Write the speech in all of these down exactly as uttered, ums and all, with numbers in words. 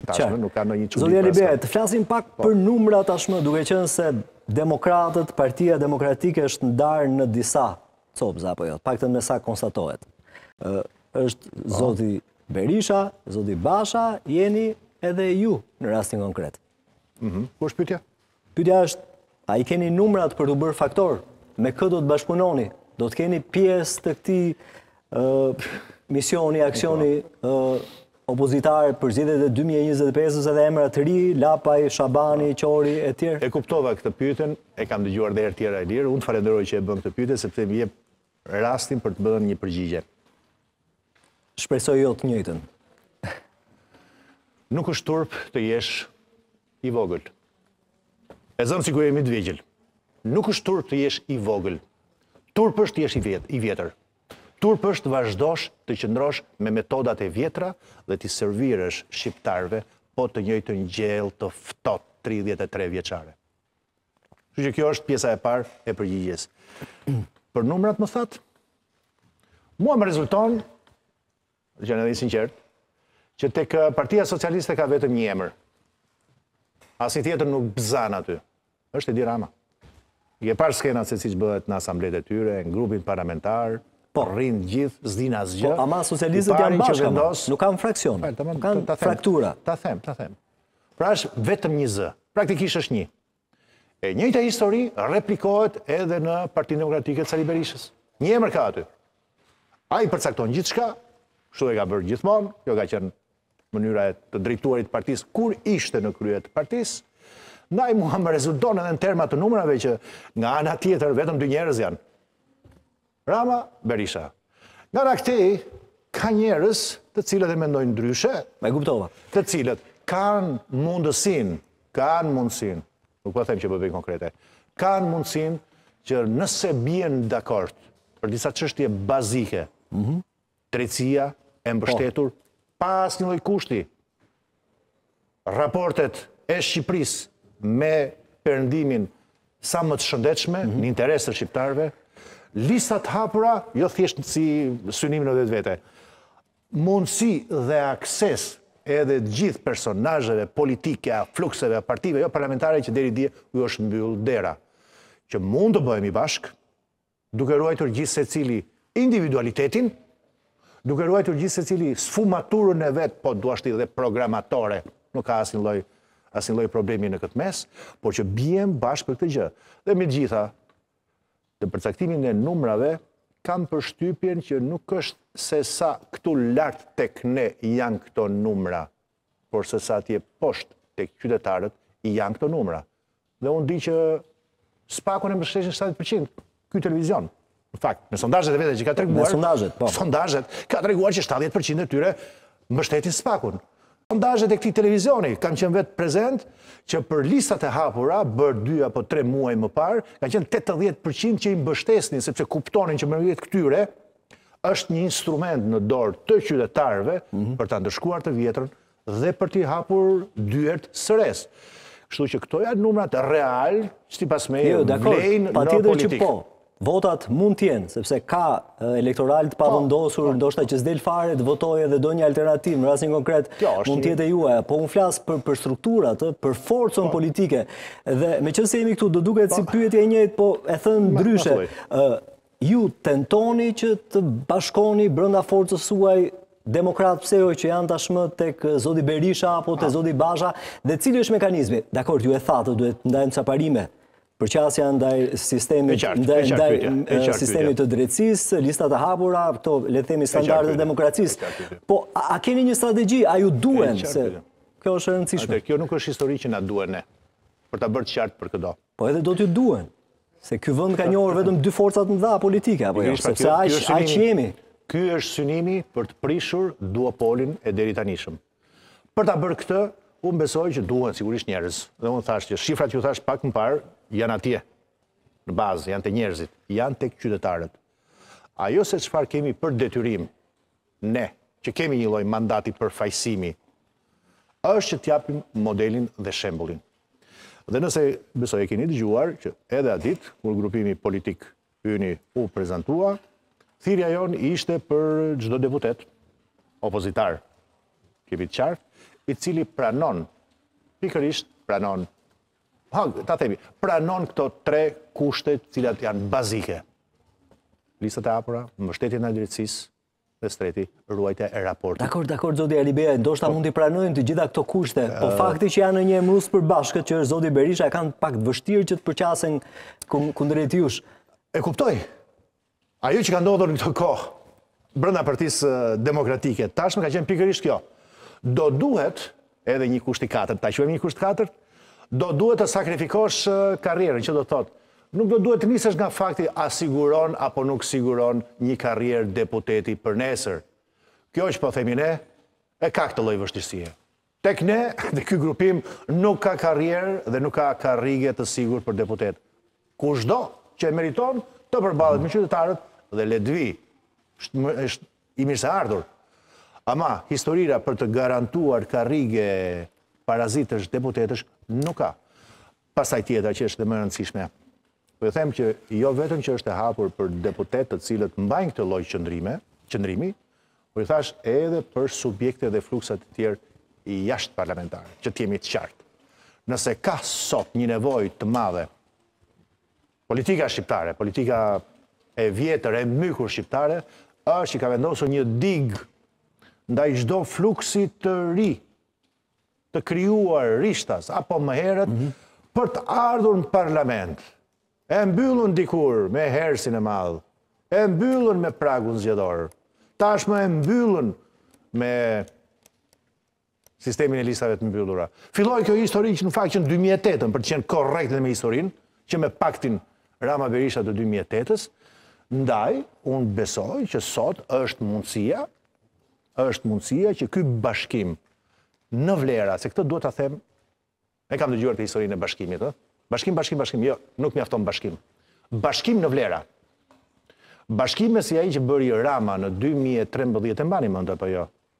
Tashmë nuk ka ndonjë çudi. Zoti Alibert, të flasim pak për numra tashmë, duke qenë se Demokratët, Partia Demokratike është ndarë në disa copëza apo jo, paktën me sa konstatohet. Është zoti Berisha, zoti Basha, jeni edhe ju në rastin konkret. Ku është pyetja? Pyetja është, a i keni numrat për të bërë faktor? Me kë do të bashkëpunoni? Do të keni pjesë të këtij misioni, aksioni opozitar për zgjedhjet e dy mijë e njëzet e pesës edhe emra të ri, Lapaj, Shabani, Qori e tjerë? E kuptova këtë pyetjen, e kam dëgjuar edhe herë tjera e lirë. Unë të falenderoj që e bën këtë pyetje sepse më jep rastin për të bërë një përgjigje. Shpresoj jo të njëjtën. Nuk është turp të jesh i vogël. E zëm sikur jemi të vegjël. Nuk është turp të jesh i vogël. Turp është të jesh i vjetër. Turp është vazhdosh të qëndrosh me metodat e vjetra dhe t'i servirësh shqiptarve po të njëjtën gjellë të ftohtë tridhjetë e tre vjeçare. Kështu që kjo është pjesa e parë e përgjigjes. Për numrat më thatë, mua më rezulton, dhe që në edhe i sinqert, që tek Partia Socialiste ka vetëm një emër. Asi tjetër nuk bëzan aty. Është Edi Rama. I e parë skenat se si që bëhet në asamblet e tyre, në grupin parlamentar, rrinë gjithë, zdin asgjë. Po, ama socialistët janë bashkë, nuk kanë fraksion, nuk kanë fraktura. Ta them, ta them. Pra është vetëm një zë, praktikisht është një. E njëjta histori replikohet edhe në Partinë Demokratike të Sali Berishës. Një emër ka aty. Ai përcakton gjithçka, kështu e ka bërë gjithmonë, kjo ka qenë mënyra e të drejtuarit të partisë kur ishte në krye të partisë. Ndaj mua më rezulton edhe në terma të numrave që nga ana tjetër vetëm dy njerëz janë. Rama, Berisha. Nga raktej, ka njerëz të cilët e mendojnë ndryshe. Me kuptova. Të cilët kanë mundësin, kanë mundësin, nuk po them që po bëj konkrete, kanë mundësin që nëse bien dakord për disa çështje bazike, drejtësia e mbështetur pas një lloj kushti, raportet e Shqipërisë me perëndimin sa më të shëndetshme në interes të shqiptarëve, listat hapura, jo thjesht si synimin e vetvete, mundësi dhe akses edhe gjithë personazheve politike, flukseve, partive, jo parlamentare që deri dje u është mbyll dera, që mund të bëhemi bashk, duke ruajtur gjithë secili individualitetin, duke ruajtur gjithë secili sfumaturën e vet, po duashti dhe programatore, nuk ka asnjë lloj asnjë lloj problemi në këtë mes, por që bien bashk për këtë gjë. Dhe me gjitha, të përcaktimin e numrave, kam përshtypjen që nuk është se sa këtu lart tek ne janë këto numra, por se sa atje poshtë tek qytetarët janë këto numra. Dhe unë di që spakun e mbështesin shtatëdhjetë përqind, ky televizion. Në fakt, në sondazhet e vete që ka treguar, në sondazhet, po. Sondazhet ka treguar që shtatëdhjetë përqind e tyre mbështetin spakun. Sondazhet e këtij televizioni kanë qenë vetë prezent që për listat e hapura, bërë dy apo tre muaj më parë, kanë qenë tetëdhjetë përqind që i mbështesnin, sepse kuptonin që përmjet këtyre është një instrument në dorë të qytetarëve për ta ndërshkuar të vjetrën dhe për t'i hapur dyert sëres. Kështu që këto janë numrat real, sipas meje, vlejnë në politikë. Votat mund t'jenë, sepse ka elektoral të pavëndosur, ndoshta që s'del fare të votojë dhe do një alternativë, në rastin konkret mund t'jetë e juaja, po unë flas për, për strukturat, për forcën politike. Dhe me qënë se jemi këtu, do duket si pyetje e njëjtë, po e thënë ndryshe. Ju tentoni që të bashkoni brenda forcës suaj demokrat pseo që janë tashmë tek zoti Berisha apo tek zoti Basha, dhe cili është mekanizmi? Dakor, ju e thatë, duhet ndajmë ca parime. Përqasja ndaj sistemit të drejtësisë, listat e hapura, këto le të themi standardet e demokracisë. Po a keni një strategji, a ju duhen se kjo është e rëndësishme? Kjo nuk është histori që na duhen ne, për ta bërë të qartë për këto. Po edhe do t'ju duhen, se ky vend ka njohur vetëm dy forcat më dha politike apo jo, sepse aq jemi. Ky është synimi për të prishur duopolin e deri tanishëm. Për ta bërë këtë, unë besoj që duhen sigurisht njerëz. Dhe unë thash që shifrat që u thash pak më parë janë atje, në bazë, janë të njerëzit, janë tek qytetarët. Ajo se çfarë kemi për detyrim, ne, që kemi një lloj mandati për fajsimi, është që t'japim modelin dhe shembullin. Dhe nëse besoj e keni dëgjuar që edhe atë ditë, kur grupimi politik yni u prezantua, thirrja jon ishte për çdo deputet opozitar, kemi të qartë, i cili pranon, pikërisht pranon, ha, ta themi, pranon këto tre kushte cilat janë bazike. Listat e hapura, mbështetjen e drejtësisë, dhe streti, ruajtja e raportit. Dakor, dakor, zoti Ali Beja, ndoshta mund t'i pranojmë të gjitha këto kushte, po fakti që janë një emrus për bashkët, që është zoti Berisha, kanë pak të vështirë që të përqasen kundrejt jush. E kuptoj. Ajo që ka ndodhur në këtë kohë, brenda Partisë Demokratike, tashmë ka qenë pikërisht kjo. Do duhet, edhe një kusht i katërt, ta quajmë një kusht katërt, do duhet të sakrifikosh karrierën, që do të thotë. Nuk do duhet të nisesh nga fakti a siguron apo nuk siguron një karrierë deputeti për nesër. Kjo që po themi ne, e ka këtë lloj vështirësie. Tek ne, dhe ky grupim nuk ka karrierë dhe nuk ka karrige të sigurt për deputet. Kushdo që e meriton të përballet me qytetarët dhe le të vi. Është i mirëseardhur. Ama historira për të garantuar karrige parazitësh deputetësh nuk ka. Pastaj tjetra që është dhe më e rëndësishme. Po e them që jo vetëm që është e hapur për deputet të cilët mbajnë këtë lloj qëndrime, qëndrimi, por i thash edhe për subjekte dhe fluksat të tjerë i jashtë parlamentare, që t'jemi të qartë. Nëse ka sot një nevojë të madhe, politika shqiptare, politika e vjetër, e mykur shqiptare, është që ka vendosur një dig ndaj çdo fluksi të ri, të krijuar rishtas, apo më herët, për të ardhur në parlament. E mbyllun dikur me hersin e madh, e mbyllun me pragun zgjedhor, tashmë e mbyllun me sistemin e listave të mbyllura. Filloi kjo histori që në fakt që në dy mijë e tetë, për të qenë korrekt me historinë, që me paktin Rama Berisha të dy mijë e tetës, ndaj, unë besoj që sot është mundësia, është mundësia që ky bashkim në vlera, se këtë duhet ta them, e kam dëgjuar të historinë e bashkimit, ë? Bashkim, bashkim, bashkim, jo, nuk mjafton bashkim. Bashkim në vlera. Bashkime si ai që bëri Rama në dy mijë e trembëdhjetë, e mbani mend apo jo?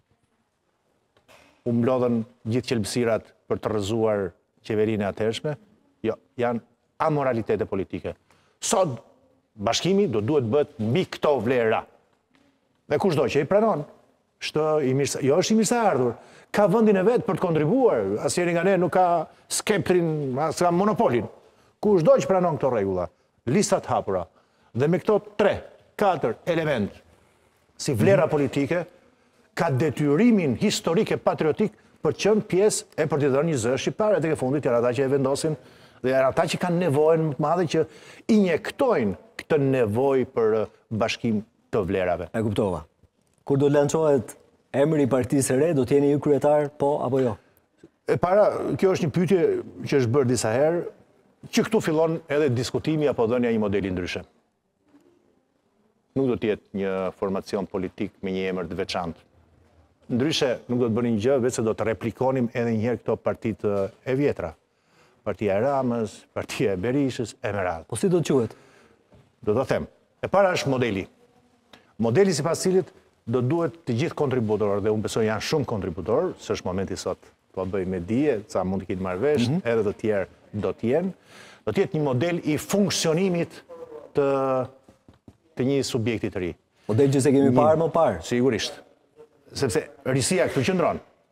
U mblodhen gjithë qelbësirat për të rrëzuar qeverinë e atëhershme? Jo, janë amoralitete politike. Sot bashkimi do duhet bëhet mbi këto vlera. Dhe kushdo që i pranon, shtë i mirëse, jo është i mirëseardhur, ka vendin e vet për të kontribuar, asnjëri nga ne nuk ka skeptrin, as ka monopolin. Kushdo që pranon këto rregulla, listat hapura, dhe me këto tre, katër element, si vlera politike, ka detyrimin historik e patriotik për qenë pjesë e për të dhënë një zë shqiptare, tek e fundit janë ata që e vendosin, dhe janë ata që kanë nevojën më të madhe që injektojnë këtë nevojë për bashkim të vlerave. E kuptova. Kur do lançohet emri i partisë së re, do të jeni ju kryetar, po apo jo? E para, kjo është një pyetje që është bërë disa herë, që këtu fillon edhe diskutimi apo dhënia një modeli ndryshe. Nuk do të jetë një formacion politik me një emër të veçantë. Ndryshe nuk do të bëni një gjë, vetëm se do të replikonim edhe një herë këto partitë e vjetra. Partia e Ramës, partia e Berishës, e me radhë. Po si do të quhet? Do të them. E para është modeli. Modeli sipas cilit do duhet të gjithë kontributorë, dhe unë besoj janë shumë kontributorë, se është momenti sot po bëj me dije, ca mund të kitë marrëvesh, mm -hmm. edhe të tjerë do të jenë, do të jetë një model i funksionimit të, të një subjekti të ri. Model që se kemi parë më parë. Sigurisht. Sepse risia këtu qëndron.